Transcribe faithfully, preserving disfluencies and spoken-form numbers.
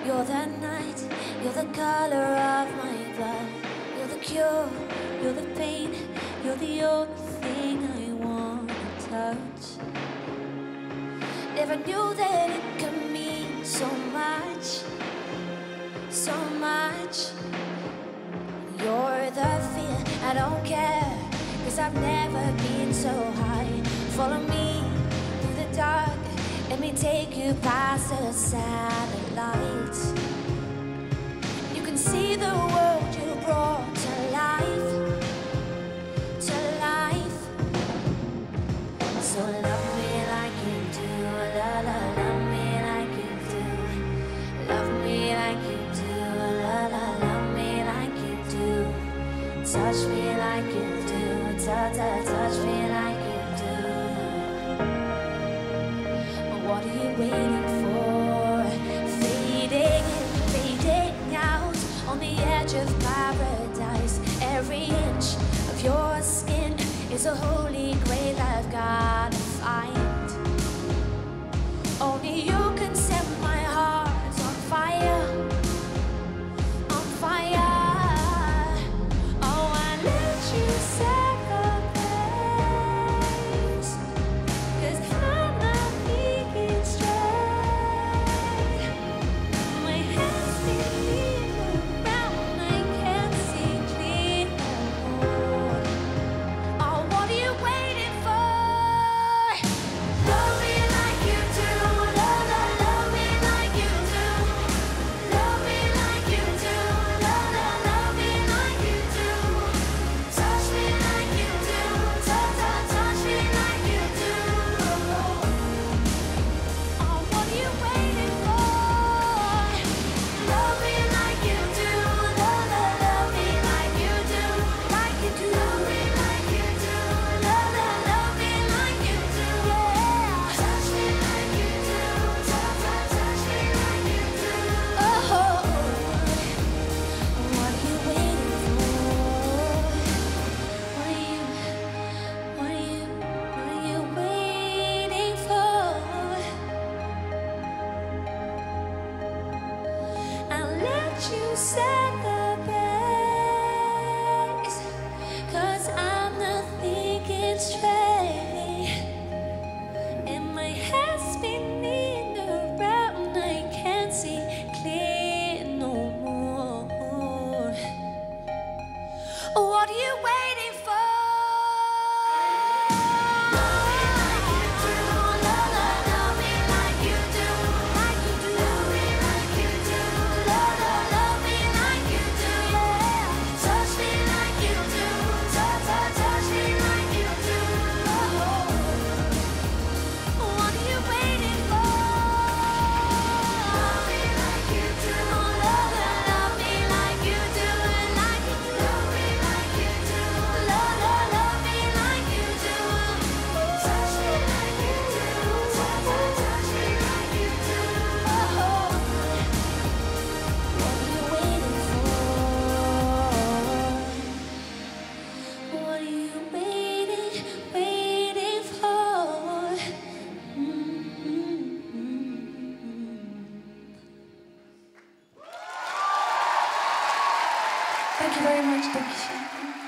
You're the night, you're the color of my blood. You're the cure, you're the pain, you're the only thing I want to touch. Never knew that it could mean so much, so much. You're the fear, I don't care, 'cause I've never been so high. Follow me through the dark, let me take you past the satellites. You can see the world you brought to life, to life. So love me like you do, la la, love me like you do. Love me like you do, la la, love me like you do. Touch me like you do, ta ta, touch me like you do. What are you waiting for? Fading in, fading out, on the edge of paradise. Every inch of your skin is a holy grail I've gotta find. Only you can set my heart on fire, on fire. Oh, I let you set the pace, 'cause I'm not thinking straight. My head's spinning around, I can't see clear anymore. Oh, what are you waiting for? Love me like you do, love, love, love me like you do. Love me like you do, love, love, love me like you do. Touch me like you do, touch, touch, touch me like you do. Oh, what are you waiting for? Love me like you do, love, love, love me like you do, like you do. Love me like you do, love, love, love me like you do. Yeah. Touch me like you do, touch, touch, touch me like you do. Oh, what are you waiting for? What are you, what are you, what are you waiting for? I'll let you set the pace, 'cause I'm not thinking straight. And my head's spinning around, I can't see clear no more. What are you waiting for? Love me like you do, love, love, love me like you do, like you do. Love me like you do, love, love, love me like you do. Yeah. Touch me like you do, touch, touch, touch me like you do. What are you waiting for? Love me like you do, love, love, love me like you do, like you do. Love me like you do, love, love, love me like you do. Touch me like you do, touch, touch, touch me like you do. What are you waiting for? What are you waiting, waiting for? Thank you very much, Dankeschön.